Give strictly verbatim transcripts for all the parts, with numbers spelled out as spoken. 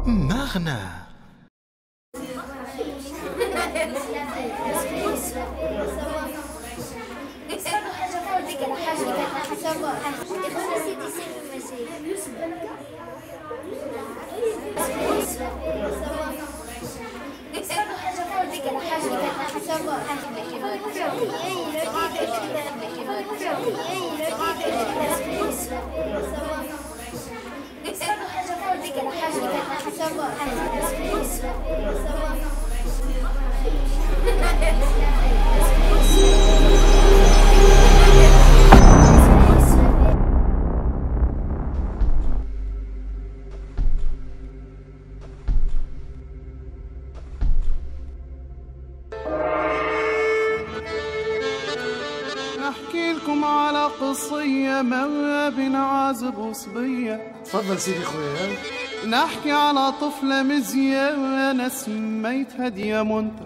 مغنى. احكي لكم على قصية ما بين عازب وصبية. تفضل سيدي خويا. نحكي على طفلة مزيانة سميتها ديامونتا،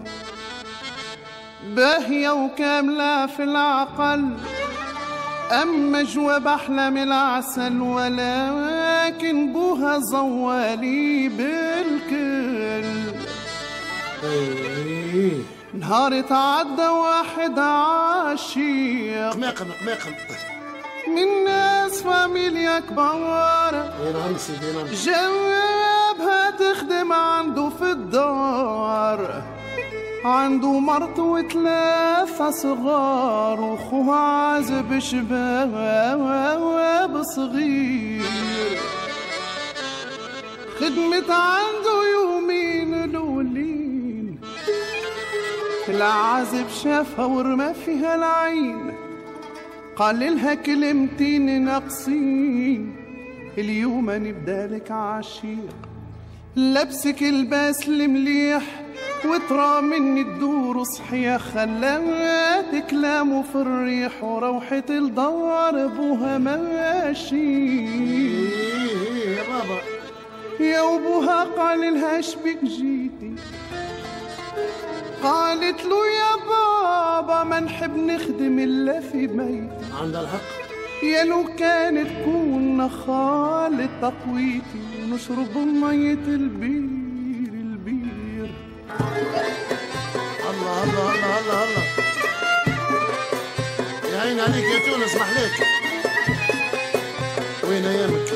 باهية وكاملة في العقل، أما جواب أحلى من العسل، ولكن بوها زوالي بالكل. ايه نهار تعدى واحد عاشق قماقم قماقم من ناس فاميليا كبار، اي نعم سيدي نعم. جوابها تخدم عنده في الدار، عنده مرته وثلاثة صغار، وخوها عازب شباب صغير. خدمت عنده يومين الأولين، العازب شافها ورمى فيها العين، قال لها كلمتين ناقصين، اليوم نبدا لك عشير، لبسك الباس المليح وترى مني تدور صحية، خلات كلامه في الريح وروحت لدار ابوها ماشي. يا بابا يا ابوها قال لها شبك جيتي؟ قالت له يا بابا ما نحب نخدم الا في بيتي. عندها الحق. يا لو كانت كون خالة تقويتي ونشرب مية البير البير. الله الله الله الله الله يا عين عليك يا تونس محليك. وين ايامك؟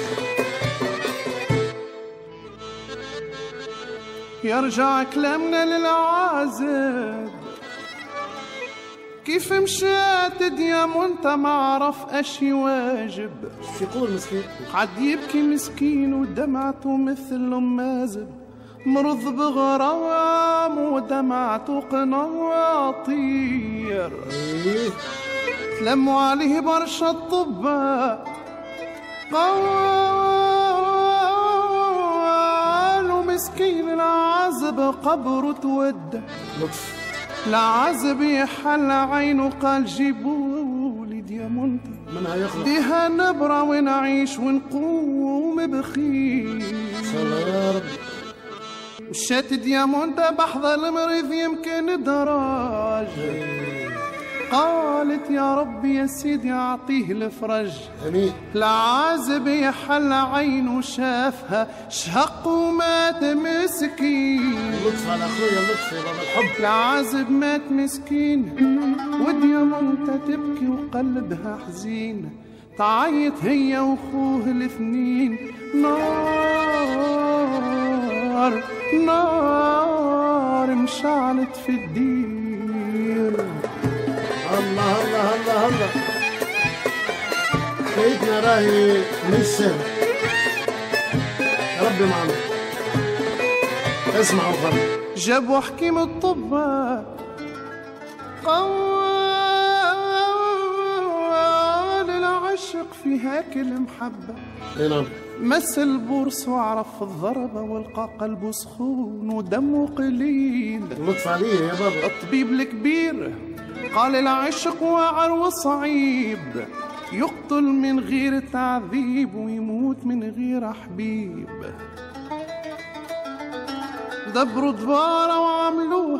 يرجع كلامنا للعازب، كيف مشات ديامونتا ما عرف اشي واجب. شو يقول مسكين؟ قعد يبكي مسكين ودمعته مثل مازب، مرض بغرام ودمعته قناطير. ايه تلموا عليه برشا الطباء، قالوا مسكين العازب قبره تودى. لطف العازب يحل عينه قال جيبولي ديامونتا، منها يخلق بيها نبرة ونعيش ونقوم بخير. صلى الله يا رب. مشات ديامونتا بحضر المريض يمكن دراج، قالت يا ربي يا سيدي اعطيه الفرج. امين. العازب يحل عينه شافها شهق ومات مسكين. لطف على اخويا لطف يا بابا الحب. العازب مات مسكين وديامونتا تبكي وقلبها حزين، تعيط هي واخوه الاثنين. نار نار مشعلت في الدير. الله الله الله الله حكايتنا راهي مش سهل. يا ربي معنا. اسمعوا خلي. جابوا حكيم الطباء قال العشق في هاكل محبة، اي نعم. مس البورس وعرف الضربة والقى قلبه سخون ودمه قليل. لطف عليه يا بابا. الطبيب الكبير قال العشق واعر وصعيب، يقتل من غير تعذيب ويموت من غير حبيب. دبروا دبارة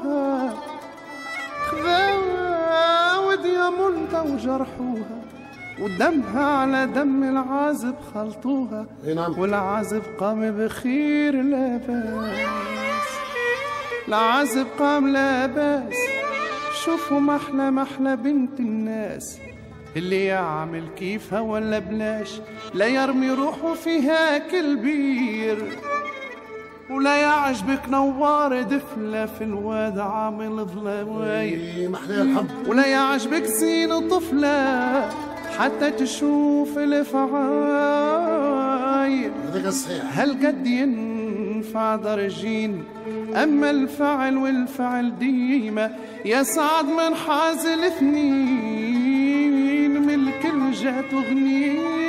وعملوها، خذاها وديامونتا وجرحوها، ودمها على دم العازب خلطوها. نعم. والعازب قام بخير لا باس، العازب قام لا باس. شوفوا محلى محلى بنت الناس، اللي يعمل كيفها ولا بلاش، لا يرمي روحه فيها كالبير، ولا يعجبك نوار دفلة في الواد عامل ظلواير، محلى الحب. ولا يعجبك زين طفلة حتى تشوف الفعاير. هذاك الصحيح. هالقد ينفع درجين، أما الفعل والفعل ديما يسعد من حاز الاثنين، من الكل جات غنية.